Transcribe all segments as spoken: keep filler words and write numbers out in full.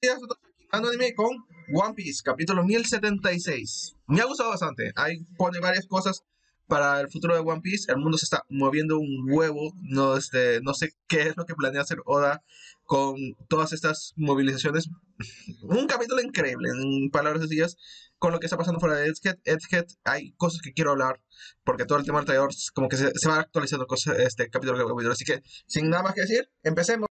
días a todos, aquí Ando Anime con One Piece, capítulo mil setenta y seis. Me ha gustado bastante. Ahí pone varias cosas para el futuro de One Piece. El mundo se está moviendo un huevo. No, este, no sé qué es lo que planea hacer Oda con todas estas movilizaciones. Un capítulo increíble, en palabras sencillas, con lo que está pasando fuera de Egghead. Egghead, hay cosas que quiero hablar, porque todo el tema del traidor como que se, se va actualizando cosas, este capítulo que capítulo. Así que, sin nada más que decir, empecemos.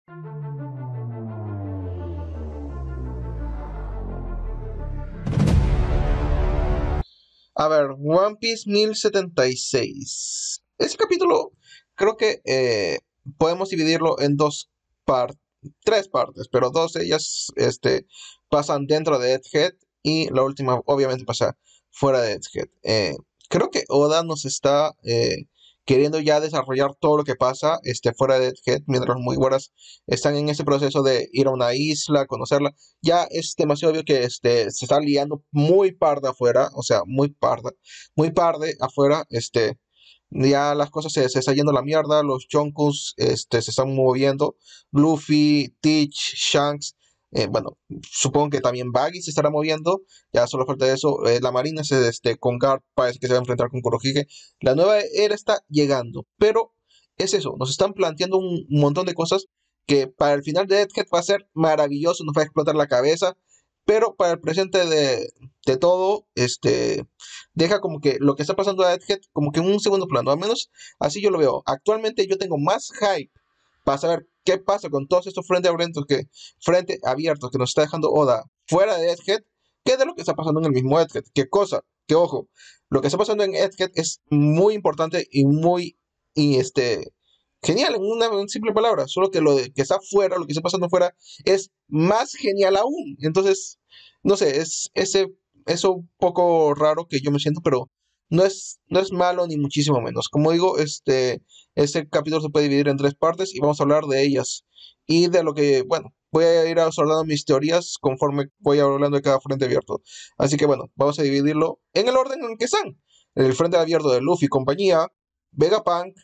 A ver, One Piece mil setenta y seis. Ese capítulo creo que eh, podemos dividirlo en dos partes, tres partes, pero dos de ellas este, pasan dentro de Egghead y la última obviamente pasa fuera de Egghead. Eh, creo que Oda nos está eh, queriendo ya desarrollar todo lo que pasa este, fuera de Egghead, mientras los Mugiwaras están en ese proceso de ir a una isla, conocerla. Ya es demasiado obvio que este, se está liando muy parda afuera, o sea, muy parda, muy parde afuera, este, ya las cosas se, se están yendo a la mierda, los Yonkus este, se están moviendo, Luffy, Teach, Shanks, eh, bueno, supongo que también Baggy se estará moviendo, ya solo falta eso, eh, la Marina se, este, con Garp parece que se va a enfrentar con Kurohige, la nueva era está llegando, pero es eso, nos están planteando un montón de cosas que para el final de Egghead va a ser maravilloso, nos va a explotar la cabeza, pero para el presente de, de todo, este, deja como que lo que está pasando a Egghead como que en un segundo plano, al menos así yo lo veo. Actualmente yo tengo más hype para saber qué pasa con todos estos frente abiertos que, frente abiertos que nos está dejando Oda fuera de Egghead, que de lo que está pasando en el mismo Egghead. ¿Qué cosa? Que ojo, lo que está pasando en Egghead es muy importante y muy, y este, genial, en una en simple palabra, solo que lo de, que está afuera, lo que está pasando afuera, es más genial aún. Entonces, no sé, es ese eso un poco raro que yo me siento, pero no es, no es malo ni muchísimo menos. Como digo, este, este capítulo se puede dividir en tres partes y vamos a hablar de ellas. Y de lo que, bueno, voy a ir hablando mis teorías conforme voy hablando de cada frente abierto. Así que bueno, vamos a dividirlo en el orden en que están. El frente abierto de Luffy y compañía, Vegapunk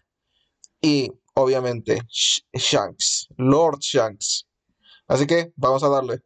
y obviamente Sh- Shanks, Lord Shanks. Así que vamos a darle.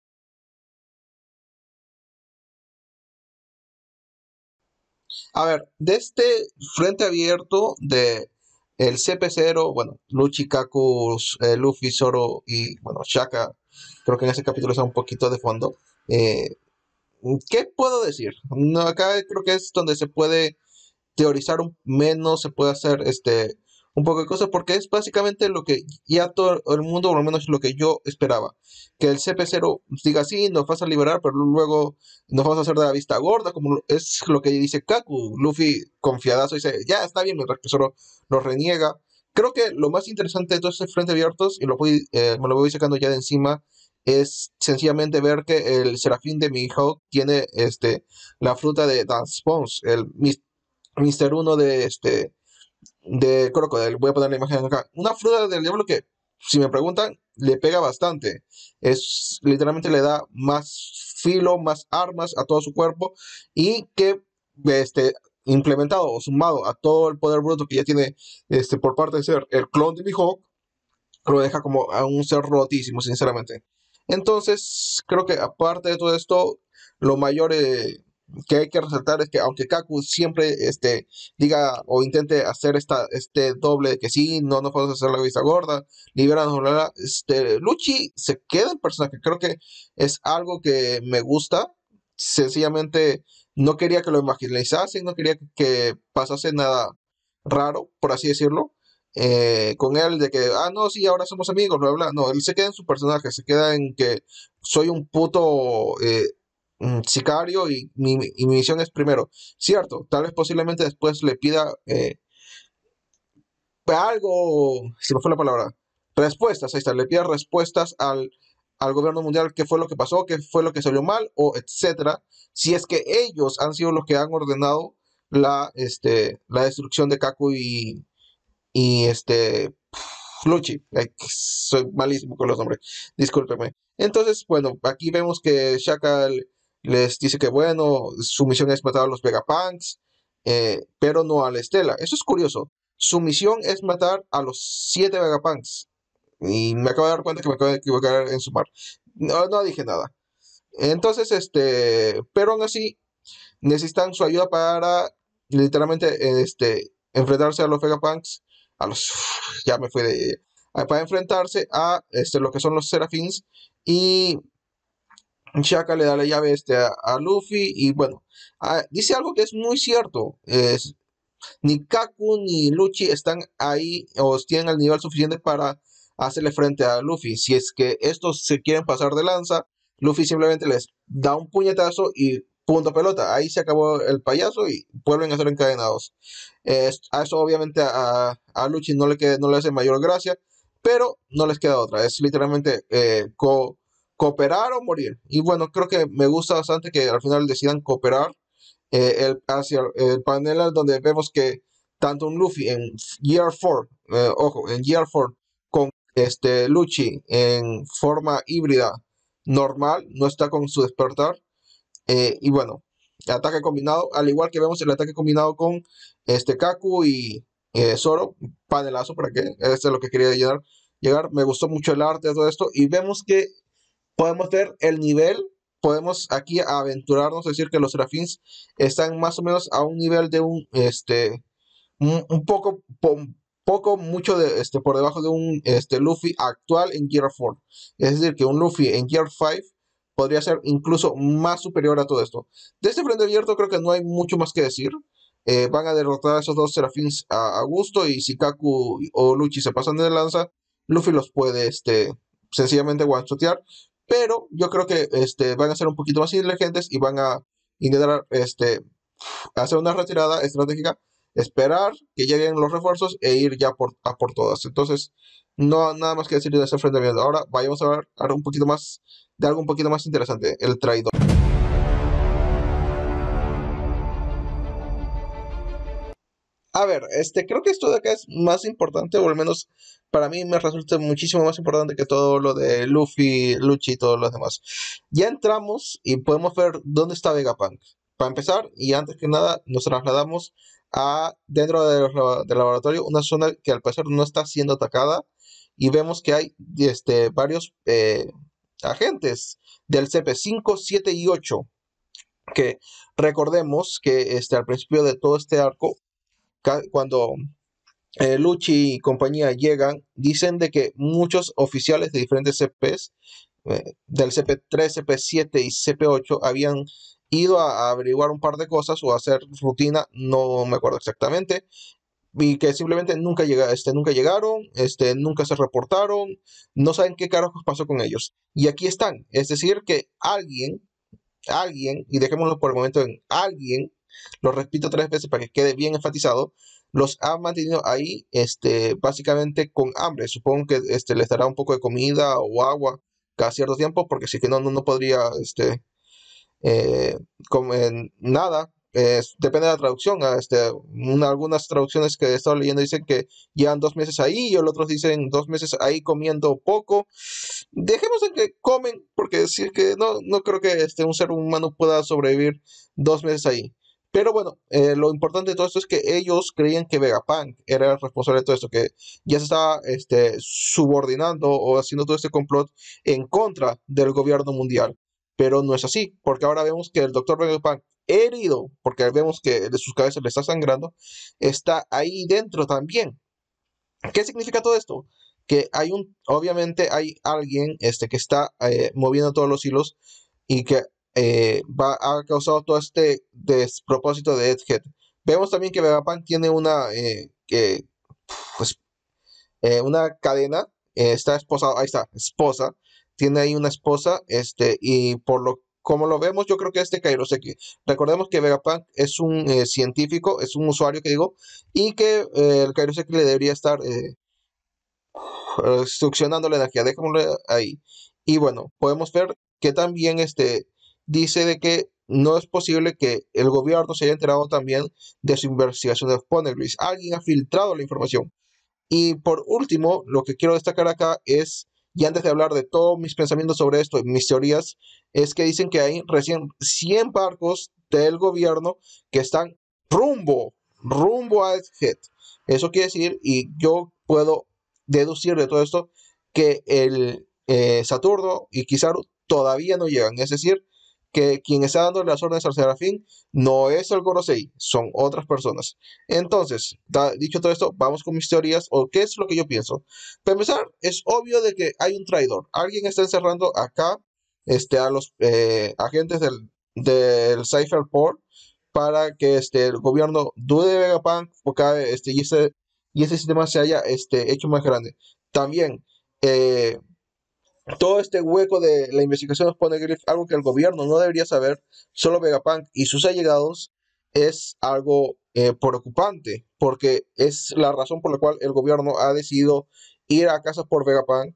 A ver, de este frente abierto de el C P cero, bueno, Luchi, Kaku, eh, Luffy, Zoro y, bueno, Shaka, creo que en ese capítulo está un poquito de fondo. Eh, ¿Qué puedo decir? No, acá creo que es donde se puede teorizar un menos, se puede hacer este un poco de cosas, porque es básicamente lo que ya todo el mundo, por lo menos lo que yo esperaba. Que el C P cero diga sí, nos vas a liberar, pero luego nos vamos a hacer de la vista gorda, como es lo que dice Kaku. Luffy, confiadazo, dice, ya está bien, mientras que solo lo reniega. Creo que lo más interesante de todos estos frentes abiertos, y lo voy, eh, me lo voy sacando ya de encima, es sencillamente ver que el Serafín de Mihawk tiene este, la fruta de Dance Bones, el Mister Uno de este de Crocodile. Voy a poner la imagen acá. Una fruta del diablo que, si me preguntan, le pega bastante. Es literalmente le da más filo, más armas a todo su cuerpo y que este implementado o sumado a todo el poder bruto que ya tiene este por parte de ser el clon de Mihawk, lo deja como a un ser rotísimo, sinceramente. Entonces, creo que aparte de todo esto, lo mayor eh, que hay que resaltar es que aunque Kaku siempre este, diga o intente hacer esta, este doble de que sí, no nos podemos hacer la vista gorda, liberanos, bla, bla, bla, este, Luchi se queda en personaje. Creo que es algo que me gusta. Sencillamente no quería que lo evangelizasen, no quería que pasase nada raro, por así decirlo eh, con él de que, ah, no, sí, ahora somos amigos, bla, bla. No, él se queda en su personaje, se queda en que soy un puto eh, mm, sicario y mi, y mi misión es primero. Cierto, tal vez posiblemente después le pida eh, algo, se me fue la palabra, respuestas, ahí está, le pida respuestas al, al gobierno mundial, qué fue lo que pasó, qué fue lo que salió mal, o etcétera, si es que ellos han sido los que han ordenado la, este, la destrucción de Kaku y, y este Fluchi, ay, soy malísimo con los nombres, discúlpeme. Entonces, bueno, aquí vemos que Shaka les dice que bueno, su misión es matar a los Vegapunks, eh, pero no a la Estela. Eso es curioso. Su misión es matar a los siete Vegapunks. Y me acabo de dar cuenta que me acabo de equivocar en sumar. No, no dije nada. Entonces, este, pero aún así necesitan su ayuda para literalmente este, enfrentarse a los Vegapunks, a los, ya me fui de, para enfrentarse a este, lo que son los Seraphins y Shaka le da la llave este, a, a Luffy y bueno, ah, dice algo que es muy cierto, es, ni Kaku ni Lucci están ahí o tienen el nivel suficiente para hacerle frente a Luffy. Si es que estos se quieren pasar de lanza, Luffy simplemente les da un puñetazo y punto pelota. Ahí se acabó el payaso y vuelven a ser encadenados. Eh, a eso obviamente a, a Lucci no le, queda, no le hace mayor gracia, pero no les queda otra. Es literalmente eh, co cooperar o morir. Y bueno, creo que me gusta bastante que al final decidan cooperar eh, el, hacia el panel donde vemos que tanto un Luffy en Gear cuatro, eh, ojo, en Gear cuatro, con este Lucci en forma híbrida normal, no está con su despertar, eh, y bueno, ataque combinado, al igual que vemos el ataque combinado con este Kaku y eh, Zoro, panelazo para que, este es lo que quería llegar, llegar, me gustó mucho el arte de todo esto, y vemos que podemos ver el nivel, podemos aquí aventurarnos, decir que los Serafins están más o menos a un nivel de un, este, un, un poco, po, poco, mucho de, este, por debajo de un este, Luffy actual en Gear cuatro. Es decir, que un Luffy en Gear cinco podría ser incluso más superior a todo esto. De este frente abierto creo que no hay mucho más que decir. Eh, van a derrotar a esos dos Serafins a, a gusto y si Kaku o Lucci se pasan de lanza, Luffy los puede este, sencillamente one-shotear. Pero yo creo que este, van a ser un poquito más inteligentes y van a intentar este, hacer una retirada estratégica, esperar que lleguen los refuerzos e ir ya por, a por todas. Entonces, no nada más que decir de ese enfrentamiento. Ahora vayamos a ver ahora un poquito más de algo un poquito más interesante, el traidor. A ver, este, creo que esto de acá es más importante, o al menos para mí me resulta muchísimo más importante que todo lo de Luffy, Lucci y todos los demás. Ya entramos y podemos ver dónde está Vegapunk. Para empezar, y antes que nada, nos trasladamos a dentro del, del laboratorio, una zona que al parecer no está siendo atacada, y vemos que hay este, varios eh, agentes del C P cinco, siete y ocho, que recordemos que este, al principio de todo este arco, cuando eh, Lucci y compañía llegan, dicen de que muchos oficiales de diferentes C Ps, eh, del C P tres, C P siete y C P ocho, habían ido a, a averiguar un par de cosas o a hacer rutina, no me acuerdo exactamente, y que simplemente nunca, llega, este, nunca llegaron, este, nunca se reportaron, no saben qué carajos pasó con ellos. Y aquí están, es decir, que alguien, alguien, y dejémoslo por el momento en alguien, lo repito tres veces para que quede bien enfatizado, los ha mantenido ahí, este, básicamente con hambre. Supongo que este, les dará un poco de comida o agua cada cierto tiempo, porque si que no, no, no podría, este, eh, comer nada. Eh, depende de la traducción. ah, Este, una- algunas traducciones que he estado leyendo dicen que llevan dos meses ahí y otros dicen dos meses ahí comiendo poco. Dejemos en que comen, porque si es que no, no creo que este, un ser humano pueda sobrevivir dos meses ahí. Pero bueno, eh, lo importante de todo esto es que ellos creían que Vegapunk era el responsable de todo esto, que ya se estaba este, subordinando o haciendo todo este complot en contra del gobierno mundial. Pero no es así, porque ahora vemos que el doctor Vegapunk, herido, porque vemos que de sus cabezas le está sangrando, está ahí dentro también. ¿Qué significa todo esto? Que hay un, obviamente hay alguien este, que está eh, moviendo todos los hilos y que eh, va, ha causado todo este despropósito de Egghead. Vemos también que Vegapunk tiene una, eh, que, pues, eh, una cadena, eh, está esposado, ahí está, esposa, tiene ahí una esposa, este, y por lo como lo vemos, yo creo que este Kairoseki. Recordemos que Vegapunk es un eh, científico, es un usuario que digo, y que eh, el Kairoseki le debería estar eh, eh, succionando la energía, dejémoslo ahí. Y bueno, podemos ver que también este, dice de que no es posible que el gobierno se haya enterado también de su investigación de Poneglyphs. Alguien ha filtrado la información. Y por último, lo que quiero destacar acá es, y antes de hablar de todos mis pensamientos sobre esto, mis teorías, es que dicen que hay recién cien barcos del gobierno que están rumbo, rumbo a Egghead. Eso quiere decir, y yo puedo deducir de todo esto, que el, eh, Saturno y Kizaru todavía no llegan. Es decir, que quien está dando las órdenes al Serafín no es el Gorosei, son otras personas. Entonces, da- dicho todo esto, vamos con mis teorías o qué es lo que yo pienso. Para empezar, es obvio de que hay un traidor. Alguien está encerrando acá este, a los eh, agentes del, del Cypherport para que este, el gobierno dude de Vegapunk porque, este, y, ese, y ese sistema se haya este, hecho más grande. También, eh, todo este hueco de la investigación de Poneglyph, algo que el gobierno no debería saber, solo Vegapunk y sus allegados, es algo eh, preocupante, porque es la razón por la cual el gobierno ha decidido ir a casa por Vegapunk,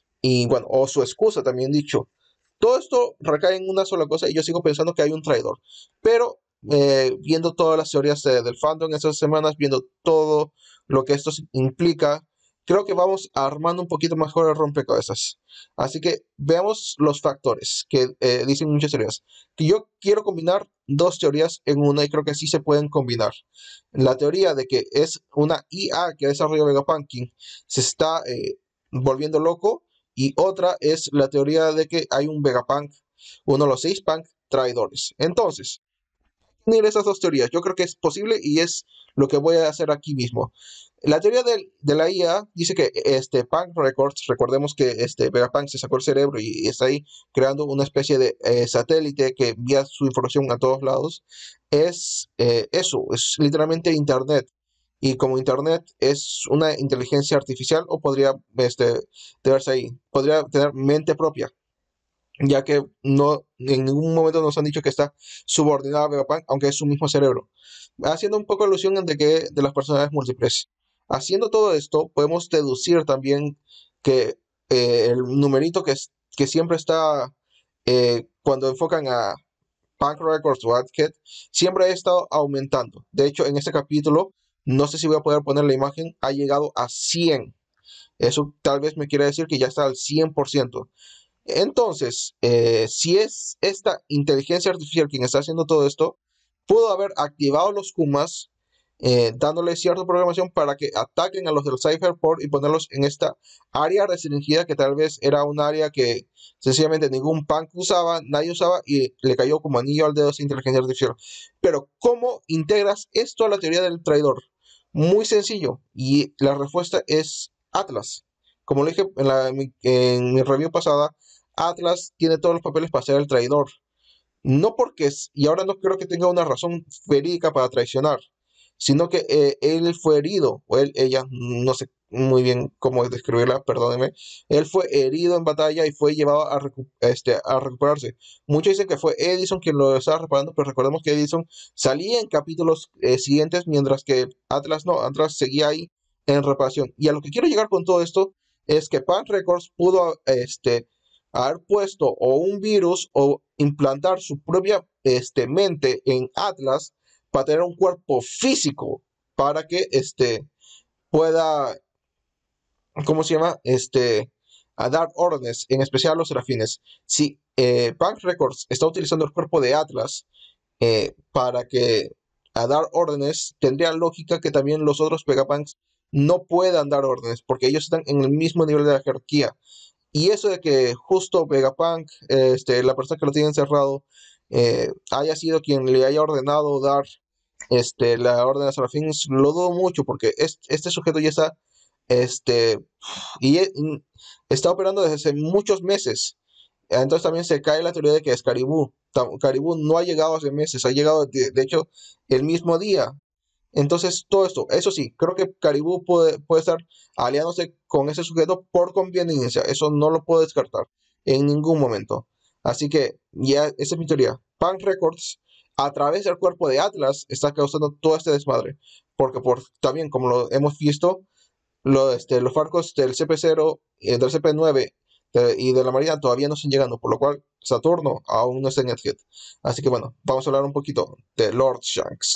y bueno, o su excusa también dicho. Todo esto recae en una sola cosa y yo sigo pensando que hay un traidor. Pero eh, viendo todas las teorías eh, del fandom estas semanas, viendo todo lo que esto implica, creo que vamos armando un poquito mejor el rompecabezas. Así que veamos los factores que eh, dicen muchas teorías. Que yo quiero combinar dos teorías en una y creo que sí se pueden combinar. La teoría de que es una I A que ha desarrollado Vegapunk se está eh, volviendo loco, y otra es la teoría de que hay un Vegapunk, uno de los seis Punk traidores. Entonces, unir esas dos teorías, yo creo que es posible y es lo que voy a hacer aquí mismo. La teoría de, de la I A dice que este Punk Records, recordemos que este Vegapunk se sacó el cerebro y, y está ahí creando una especie de eh, satélite que envía su información a todos lados. Es eh, eso, es literalmente Internet. Y como Internet es una inteligencia artificial, o podría este, de verse ahí, podría tener mente propia, ya que no en ningún momento nos han dicho que está subordinada a Vegapunk, aunque es su mismo cerebro, haciendo un poco alusión de que de las personalidades múltiples. Haciendo todo esto, podemos deducir también que eh, el numerito que, es, que siempre está eh, cuando enfocan a Punk Records o AdKit, siempre ha estado aumentando. De hecho, en este capítulo, no sé si voy a poder poner la imagen, ha llegado a cien. Eso tal vez me quiere decir que ya está al cien por ciento. Entonces, eh, si es esta inteligencia artificial quien está haciendo todo esto, pudo haber activado los Kumas, eh, dándole cierta programación para que ataquen a los del Cypherport y ponerlos en esta área restringida, que tal vez era un área que sencillamente ningún punk usaba, nadie usaba, y le cayó como anillo al dedo esa inteligencia artificial. Pero, ¿cómo integras esto a la teoría del traidor? Muy sencillo, y la respuesta es Atlas. Como le dije en, la, en, mi, en mi review pasada, Atlas tiene todos los papeles para ser el traidor. No porque es, y ahora no creo que tenga una razón verídica para traicionar, sino que eh, él fue herido, o él, ella, no sé muy bien cómo describirla, perdóneme. Él fue herido en batalla y fue llevado a, recu este, a recuperarse. Muchos dicen que fue Edison quien lo estaba reparando, pero recordemos que Edison salía en capítulos eh, siguientes, mientras que Atlas no, Atlas seguía ahí en reparación. Y a lo que quiero llegar con todo esto es que Pan Records pudo este, haber puesto o un virus o implantar su propia este, mente en Atlas para tener un cuerpo físico para que este, pueda, ¿cómo se llama? Este, a dar órdenes, en especial a los serafines. Si eh, Punk Records está utilizando el cuerpo de Atlas eh, para que a dar órdenes, tendría lógica que también los otros Vegapunks no puedan dar órdenes, porque ellos están en el mismo nivel de la jerarquía. Y eso de que justo Vegapunk, este, la persona que lo tiene encerrado, eh, haya sido quien le haya ordenado dar este, la orden de Serafines, lo dudo mucho, porque es, este sujeto ya está, este, y e- y está operando desde hace muchos meses. Entonces también se cae la teoría de que es Caribú. Tam- Caribú no ha llegado hace meses, ha llegado de, de hecho el mismo día. Entonces, todo esto, eso sí, creo que Caribú puede, puede estar aliándose con ese sujeto por conveniencia. Eso no lo puedo descartar en ningún momento. Así que, ya, esa es mi teoría. Punk Records, a través del cuerpo de Atlas, está causando todo este desmadre. Porque por, también, como lo hemos visto, lo, este, los barcos del C P cero, eh, del C P nueve de- y de la Marina todavía no están llegando, por lo cual Saturno aún no está en el hit. Así que bueno, vamos a hablar un poquito de Lord Shanks.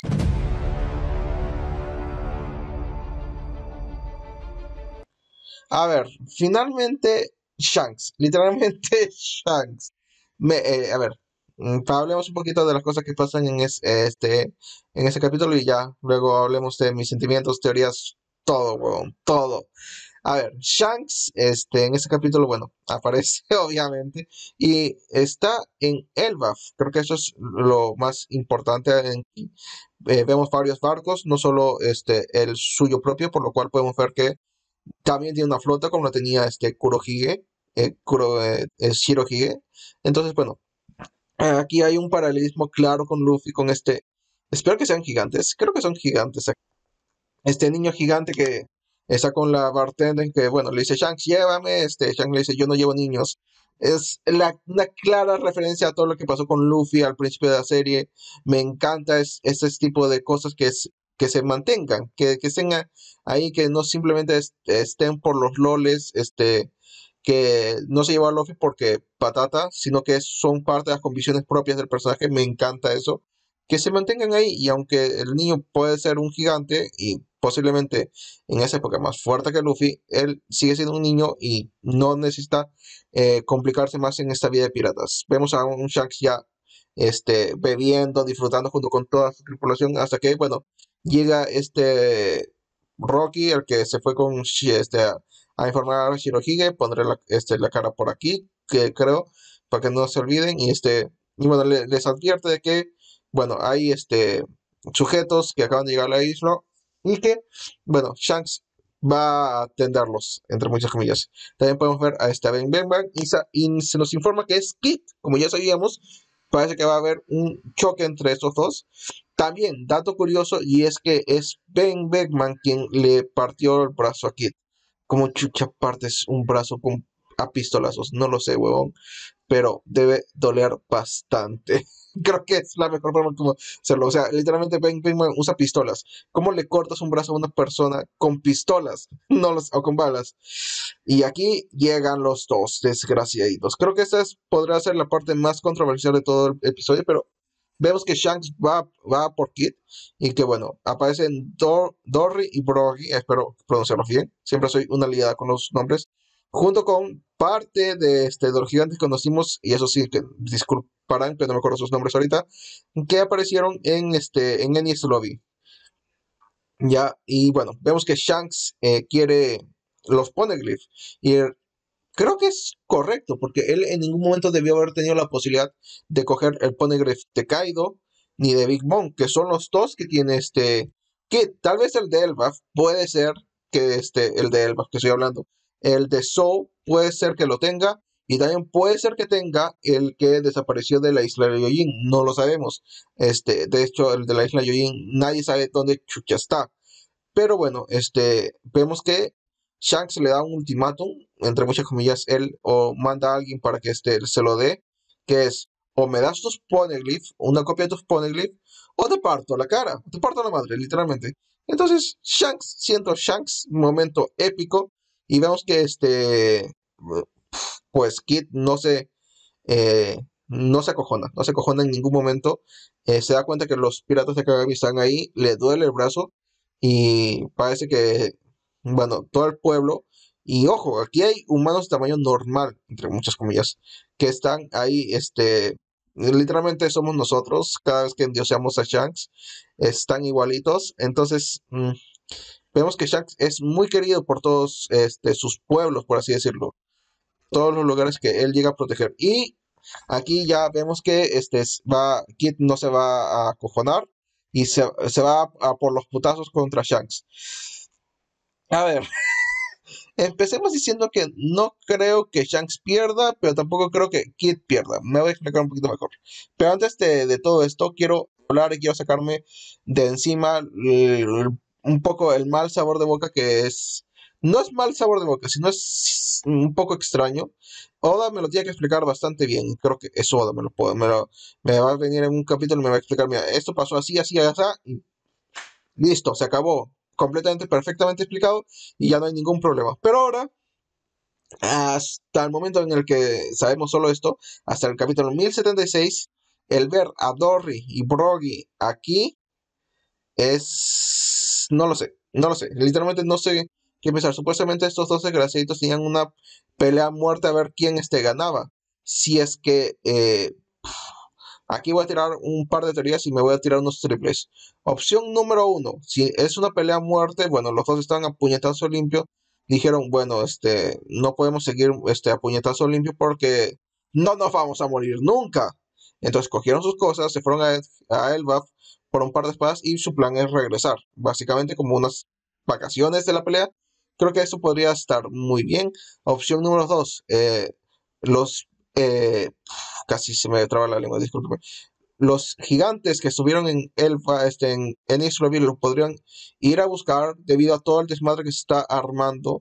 A ver, finalmente Shanks, literalmente Shanks. Me, eh, a ver, mm, hablemos un poquito de las cosas que pasan en, es- este, en ese capítulo y ya luego hablemos de mis sentimientos, teorías, todo, weón, todo. A ver, Shanks, este, en ese capítulo, bueno, aparece obviamente y está en Elbaf. Creo que eso es lo más importante. En, eh, vemos varios barcos, no solo este, el suyo propio, por lo cual podemos ver que también tiene una flota como la tenía este Kurohige, eh, Kuro, eh, eh, Shirohige. Entonces, bueno, aquí hay un paralelismo claro con Luffy, con este. Espero que sean gigantes. Creo que son gigantes. Este niño gigante que está con la bartender que, bueno, le dice, Shanks, llévame. Este, Shanks le dice, yo no llevo niños. Es la, una clara referencia a todo lo que pasó con Luffy al principio de la serie. Me encanta es, ese tipo de cosas que, es, que se mantengan, que, que estén ahí, que no simplemente est- estén por los loles, este, que no se llevó a Luffy porque patata, sino que son parte de las convicciones propias del personaje. Me encanta eso, que se mantengan ahí y aunque el niño puede ser un gigante y posiblemente en esa época más fuerte que Luffy, él sigue siendo un niño y no necesita eh, complicarse más en esta vida de piratas. Vemos a un Shanks ya este, bebiendo, disfrutando junto con toda su tripulación hasta que, bueno, llega este Rocky, el que se fue con Shi- este, a, a informar a Shirohige, pondré la, este, la cara por aquí, que creo, para que no se olviden, y este, y bueno, le- les advierte de que bueno, hay este, sujetos que acaban de llegar a la isla y que, bueno, Shanks va a atenderlos, entre muchas comillas. También podemos ver a esta Ben Beckman y, sa- y se nos informa que es Kit, como ya sabíamos, parece que va a haber un choque entre estos dos. También, dato curioso, y es que es Ben Beckman quien le partió el brazo a Kit. Como chucha partes un brazo con, a pistolazos, no lo sé, huevón, pero debe doler bastante. Creo que es la mejor forma como hacerlo. O sea, literalmente Ben Pinkman usa pistolas. ¿Cómo le cortas un brazo a una persona con pistolas? No los, o con balas. Y aquí llegan los dos desgraciaditos. Creo que esta es, podrá ser la parte más controversial de todo el episodio, pero vemos que Shanks va, va por Kid y que bueno, aparecen Dor, Dory y Broggy, espero pronunciarlos bien, siempre soy una liada con los nombres, junto con parte de, este, de los gigantes que conocimos, y eso sí, que disculparán, pero no me acuerdo sus nombres ahorita, que aparecieron en, este, en Enies Lobby. Ya, y bueno, vemos que Shanks eh, quiere los Poneglyph, y creo que es correcto, porque él en ningún momento debió haber tenido la posibilidad de coger el Poneglyph de Kaido ni de Big Mom, que son los dos que tiene este. Que tal vez el de Elbaf puede ser que este, el de Elbaf que estoy hablando. El de Zou puede ser que lo tenga, y también puede ser que tenga el que desapareció de la isla de Yojin. No lo sabemos. Este, de hecho, el de la isla de Yojin, nadie sabe dónde chucha está. Pero bueno, este, vemos que Shanks le da un ultimátum, entre muchas comillas, él o manda a alguien para que este, se lo dé, que es o me das tus poneglyph, una copia de tus poneglyph, o te parto la cara, te parto la madre, literalmente. Entonces, Shanks, siendo Shanks, momento épico, y vemos que este, pues Kid no se, eh, no se acojona, no se acojona en ningún momento. Eh, se da cuenta que los piratas de Kagami están ahí, le duele el brazo y parece que, bueno, todo el pueblo, y ojo, aquí hay humanos de tamaño normal, entre muchas comillas, que están ahí, este, literalmente somos nosotros, cada vez que endioseamos a Shanks, están igualitos, entonces mm, vemos que Shanks es muy querido por todos este, sus pueblos, por así decirlo, todos los lugares que él llega a proteger. Y aquí ya vemos que este va, Kid no se va a acojonar y se, se va a, a por los putazos contra Shanks. A ver, empecemos diciendo que no creo que Shanks pierda, pero tampoco creo que Kid pierda. Me voy a explicar un poquito mejor. Pero antes de, de todo esto, quiero hablar y quiero sacarme de encima el- un poco el mal sabor de boca que es. No es mal sabor de boca, sino es un poco extraño. Oda me lo tiene que explicar bastante bien. Creo que eso Oda me lo puede. Me, lo- me va a venir en un capítulo y me va a explicar, mira, esto pasó así, así, así, y listo, se acabó. Completamente, perfectamente explicado y ya no hay ningún problema. Pero ahora hasta el momento en el que sabemos solo esto, hasta el capítulo mil setenta y seis, el ver a Dory y Broggy aquí es. No lo sé, no lo sé. Literalmente no sé qué pensar. Supuestamente estos dos desgraciaditos tenían una pelea a muerte a ver quién este ganaba. Si es que. eh, aquí voy a tirar un par de teorías y me voy a tirar unos triples. Opción número uno: si es una pelea a muerte, bueno, los dos están a puñetazo limpio. dijeron, bueno, este, no podemos seguir este, a puñetazo limpio porque no nos vamos a morir nunca. Entonces cogieron sus cosas, se fueron a, a Elbaf por un par de espadas y su plan es regresar. Básicamente como unas vacaciones de la pelea. Creo que eso podría estar muy bien. Opción número dos, eh, los... eh, casi se me traba la lengua, disculpe. Los gigantes que estuvieron en Elfa, este, en Enies Lobby, lo podrían ir a buscar debido a todo el desmadre que se está armando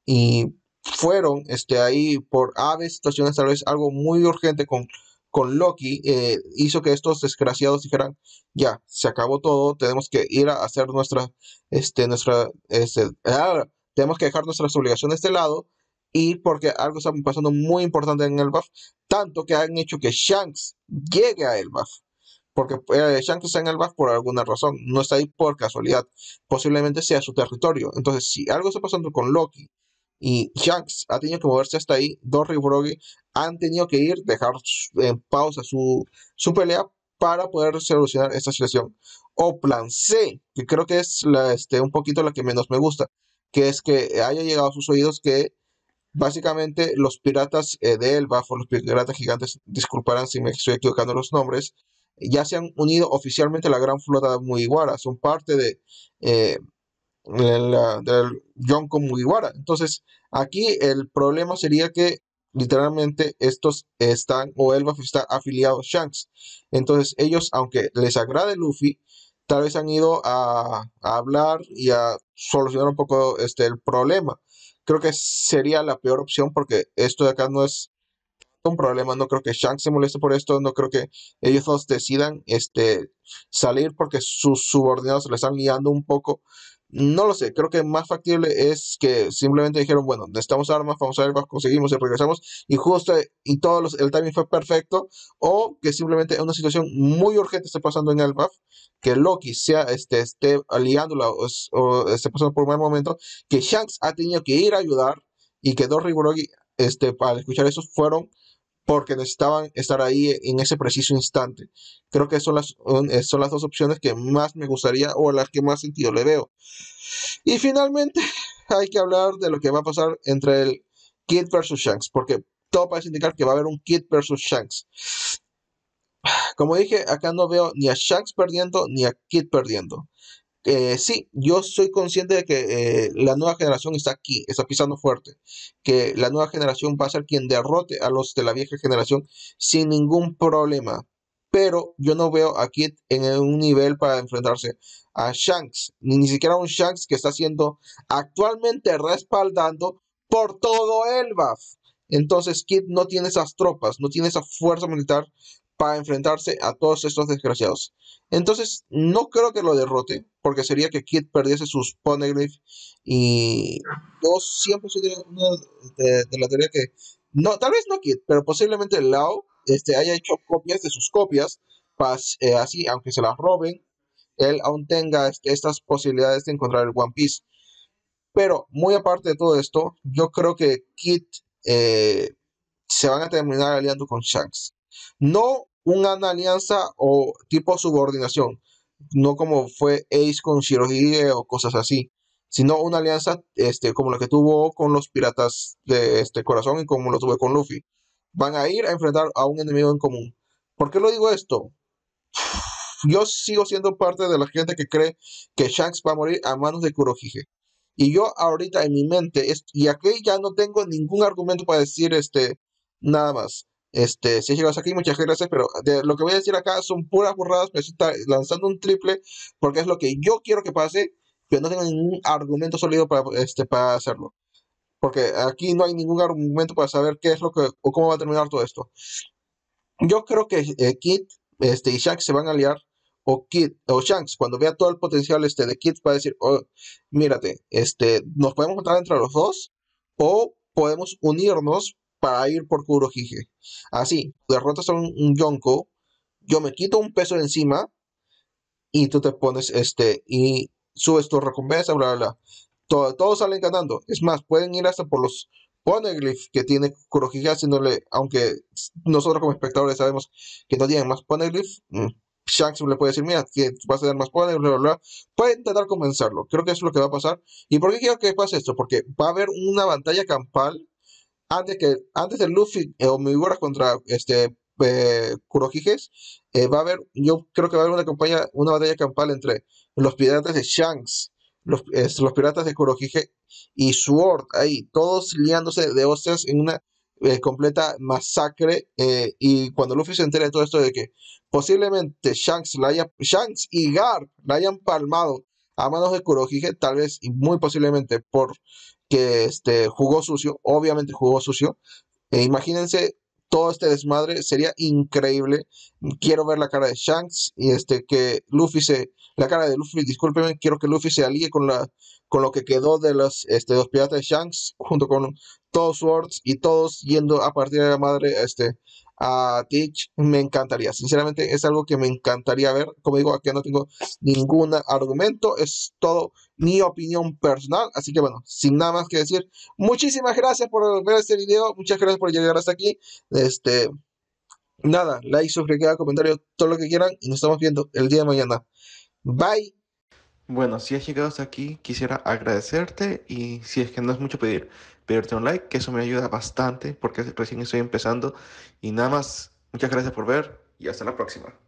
y fueron este, ahí por aves, situaciones, tal vez algo muy urgente con, con Loki, eh, hizo que estos desgraciados dijeran, ya, se acabó todo, tenemos que ir a hacer nuestra, este, nuestra, este, ah, tenemos que dejar nuestras obligaciones de lado y porque algo está pasando muy importante en Elbaf, tanto que han hecho que Shanks llegue a Elbaf porque eh, Shanks está en el B A F por alguna razón, no está ahí por casualidad, posiblemente sea su territorio. Entonces, si algo está pasando con Loki y Shanks ha tenido que moverse hasta ahí, Dory y Broggy han tenido que ir, dejar en pausa su, su pelea para poder solucionar esta situación. O plan C, que creo que es la, este, un poquito la que menos me gusta, que es que haya llegado a sus oídos que básicamente los piratas eh, de Elbaf o los piratas gigantes, disculparán si me estoy equivocando los nombres, ya se han unido oficialmente a la gran flota de Mugiwara, son parte de, eh, de la- del Yonko Mugiwara. Entonces, aquí el problema sería que literalmente estos están, o Elbaf está afiliado a Shanks. Entonces, ellos, aunque les agrade Luffy, tal vez han ido a, a hablar y a solucionar un poco este, el problema. Creo que sería la peor opción porque esto de acá no es un problema, no creo que Shanks se moleste por esto, no creo que ellos dos decidan este, salir porque sus subordinados se le están liando un poco. No lo sé, creo que más factible es que simplemente dijeron, bueno, necesitamos armas, vamos a ver, conseguimos y regresamos, y justo y todo los, el timing fue perfecto, o que simplemente una situación muy urgente esté pasando en el B A F, que Loki sea, este, esté aliándola o, o esté pasando por un mal momento, que Shanks ha tenido que ir a ayudar y que Dory y Broggy, este, al escuchar eso, fueron porque necesitaban estar ahí en ese preciso instante. Creo que son las, son las dos opciones que más me gustaría o las que más sentido le veo. Y finalmente hay que hablar de lo que va a pasar entre el Kid versus Shanks, porque todo parece indicar que va a haber un Kid versus Shanks. Como dije, acá no veo ni a Shanks perdiendo ni a Kid perdiendo. Eh, sí, yo soy consciente de que eh, la nueva generación está aquí, está pisando fuerte, que la nueva generación va a ser quien derrote a los de la vieja generación sin ningún problema, pero yo no veo a Kid en un nivel para enfrentarse a Shanks, ni, ni siquiera un Shanks que está siendo actualmente respaldando por todo el B A F. Entonces Kid no tiene esas tropas, no tiene esa fuerza militar para enfrentarse a todos estos desgraciados. Entonces, no creo que lo derrote, porque sería que Kid perdiese sus Poneglyph. Y yo siempre soy de, una de, de la teoría que, no, tal vez no Kid, pero posiblemente Lao este, haya hecho copias de sus copias, para, eh, así, aunque se las roben, él aún tenga este, estas posibilidades de encontrar el One Piece. Pero muy aparte de todo esto, yo creo que Kid eh, se van a terminar aliando con Shanks. No una alianza o tipo subordinación, no como fue Ace con Shirohige o cosas así, sino una alianza este, como la que tuvo con los piratas de este corazón y como lo tuve con Luffy. Van a ir a enfrentar a un enemigo en común. ¿Por qué lo digo esto? Yo sigo siendo parte de la gente que cree que Shanks va a morir a manos de Kurohige. Y yo ahorita en mi mente, es, y aquí ya no tengo ningún argumento para decir este nada más. Este, si llegas aquí, muchas gracias, pero de, lo que voy a decir acá son puras burradas, me estoy lanzando un triple porque es lo que yo quiero que pase, pero no tengo ningún argumento sólido para, este, para hacerlo. Porque aquí no hay ningún argumento para saber qué es lo que o cómo va a terminar todo esto. Yo creo que eh, Kid este, y Shanks se van a aliar, o Kid o Shanks, cuando vea todo el potencial este, de Kid, va a decir, oh, mírate, este, nos podemos encontrar entre los dos, o podemos unirnos para ir por Kurohige. Así, derrotas a un, un Yonko, yo me quito un peso de encima, y tú te pones, este, y subes tu recompensa, bla, bla, bla. Todo- todos salen ganando. Es más, pueden ir hasta por los Poneglyph que tiene Kurohige haciéndole, aunque nosotros como espectadores sabemos que no tienen más Poneglyph, mm, Shanks le puede decir, mira, que vas a tener más poder, bla, bla, bla. Puede intentar convencerlo. Creo que eso es lo que va a pasar. ¿Y por qué quiero que pase esto? Porque va a haber una batalla campal antes que antes de Luffy eh, o Miura contra este eh, Kurohiges, eh, va a haber, yo creo que va a haber una campaña, una batalla campal entre los piratas de Shanks, los, es, los piratas de Kurohige y Sword, ahí, todos liándose de hostias en una eh, completa masacre. Eh, y cuando Luffy se entera de todo esto de que posiblemente Shanks, la haya, Shanks y Garp la hayan palmado a manos de Kurohige, tal vez y muy posiblemente por que este, jugó sucio, obviamente jugó sucio. E imagínense todo este desmadre, sería increíble. Quiero ver la cara de Shanks y este que Luffy se, la cara de Luffy, discúlpeme, quiero que Luffy se alíe con la, con lo que quedó de los, este, los piratas de Shanks, junto con todos Swords y todos yendo a partir de la madre, este, a Teach. Me encantaría, sinceramente es algo que me encantaría ver. Como digo, aquí no tengo ningún argumento, es todo mi opinión personal. Así que bueno, sin nada más que decir, muchísimas gracias por ver este video, muchas gracias por llegar hasta aquí. Este, nada, like, suscribir, comentario, todo lo que quieran y nos estamos viendo el día de mañana. Bye. Bueno, si has llegado hasta aquí, quisiera agradecerte y si es que no es mucho pedir, pedirte un like, que eso me ayuda bastante porque recién estoy empezando y nada más. Muchas gracias por ver y hasta la próxima.